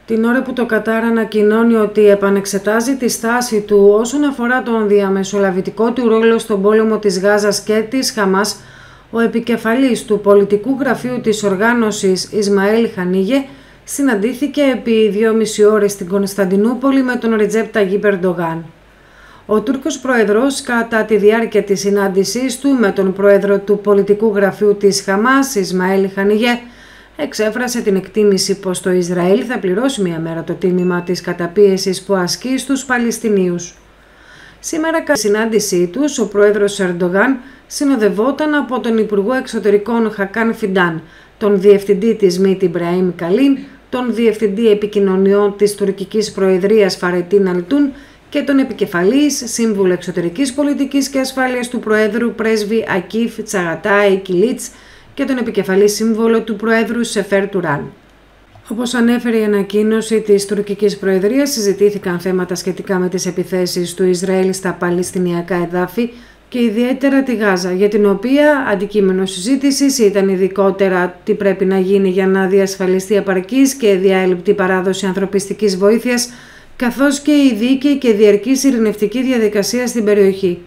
Την ώρα που το Κατάρ ανακοινώνει ότι επανεξετάζει τη στάση του όσον αφορά τον διαμεσολαβητικό του ρόλο στον πόλεμο της Γάζας και της Χαμάς, ο επικεφαλής του πολιτικού γραφείου της οργάνωσης Ισμαήλ Χανίγε συναντήθηκε επί 2,5 ώρες στην Κωνσταντινούπολη με τον Ρετζέπ Ταγίπ Ερντογάν. Ο Τούρκος Πρόεδρος, κατά τη διάρκεια της συνάντησής του με τον Πρόεδρο του πολιτικού γραφείου της Χαμάς, Ισμαήλ Χανίγε, εξέφρασε την εκτίμηση πως το Ισραήλ θα πληρώσει μια μέρα το τίμημα της καταπίεσης που ασκεί στους Παλαιστινίους. Σήμερα, κατά τη συνάντησή τους, ο πρόεδρος Ερντογάν συνοδευόταν από τον Υπουργό Εξωτερικών Χακάν Φιντάν, τον Διευθυντή της ΜΙΤ Ιμπραήμ Καλίν, τον Διευθυντή Επικοινωνιών της Τουρκικής Προεδρίας Φαρετίν Αλτούν και τον επικεφαλής Σύμβουλο Εξωτερικής Πολιτικής και Ασφάλειας του Προέδρου Πρέσβη Ακίφ Τσαγατάη Κιλίτς και τον επικεφαλής σύμβολο του Προέδρου Σεφέρ Τουράν. Όπως ανέφερε η ανακοίνωση της τουρκικής προεδρίας, συζητήθηκαν θέματα σχετικά με τις επιθέσεις του Ισραήλ στα παλαιστινιακά εδάφη και ιδιαίτερα τη Γάζα, για την οποία αντικείμενο συζήτησης ήταν ειδικότερα τι πρέπει να γίνει για να διασφαλιστεί επαρκής και διάελλειπτη παράδοση ανθρωπιστικής βοήθειας, καθώς και η δίκαιη και διαρκής ειρηνευτική διαδικασία στην περιοχή.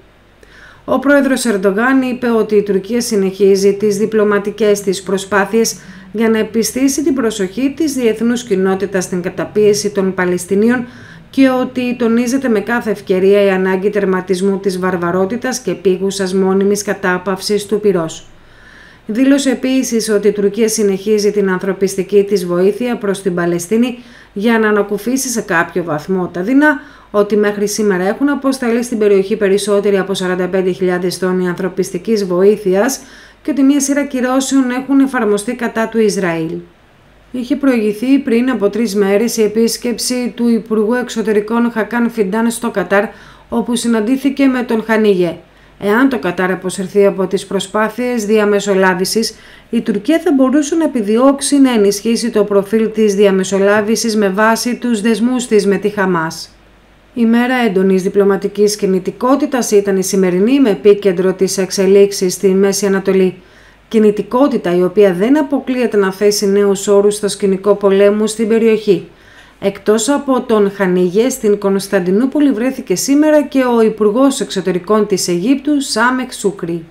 Ο πρόεδρος Ερντογάν είπε ότι η Τουρκία συνεχίζει τις διπλωματικές της προσπάθειες για να επιστήσει την προσοχή της διεθνούς κοινότητας στην καταπίεση των Παλαιστινίων και ότι τονίζεται με κάθε ευκαιρία η ανάγκη τερματισμού της βαρβαρότητας και επίγουσας μόνιμης κατάπαυσης του πυρός. Δήλωσε επίσης ότι η Τουρκία συνεχίζει την ανθρωπιστική της βοήθεια προς την Παλαιστίνη για να ανακουφίσει σε κάποιο βαθμό τα δεινά, ότι μέχρι σήμερα έχουν αποσταλεί στην περιοχή περισσότεροι από 45.000 τόνοι ανθρωπιστικής βοήθειας και ότι μια σειρά κυρώσεων έχουν εφαρμοστεί κατά του Ισραήλ. Είχε προηγηθεί πριν από 3 μέρες η επίσκεψη του Υπουργού Εξωτερικών Χακάν Φιντάν στο Κατάρ, όπου συναντήθηκε με τον Χανίγε. Εάν το Κατάρ αποσυρθεί από τις προσπάθειες διαμεσολάβησης, η Τουρκία θα μπορούσε να επιδιώξει να ενισχύσει το προφίλ της διαμεσολάβησης με βάση τους δεσμούς της με τη Χαμάς. Η μέρα έντονης διπλωματικής κινητικότητας ήταν η σημερινή, με επίκεντρο τις εξελίξεις στη Μέση Ανατολή. Κινητικότητα η οποία δεν αποκλείεται να θέσει νέους όρους στο σκηνικό πολέμου στην περιοχή. Εκτός από τον Χανίγε, στην Κωνσταντινούπολη βρέθηκε σήμερα και ο Υπουργός Εξωτερικών της Αιγύπτου, Σάμεχ Σούκρι.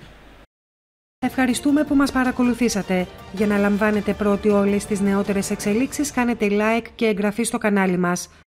Ευχαριστούμε που μας παρακολουθήσατε. Για να λαμβάνετε πρώτοι όλες τις νεότερες εξελίξεις, κάνετε like και εγγραφή στο κανάλι μας.